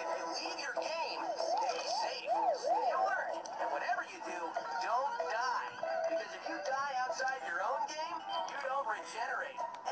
if you leave your game, stay safe, stay alert, and whatever you do, don't die. Because if you die outside your own game, you don't regenerate.